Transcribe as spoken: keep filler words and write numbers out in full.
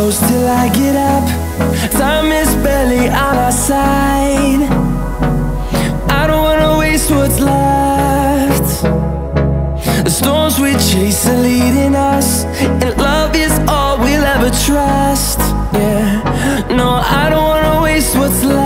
close till I get up. Time is barely on our side. I don't wanna waste what's left. The storms we chase are leading us, and love is all we'll ever trust. Yeah, no, I don't wanna waste what's left.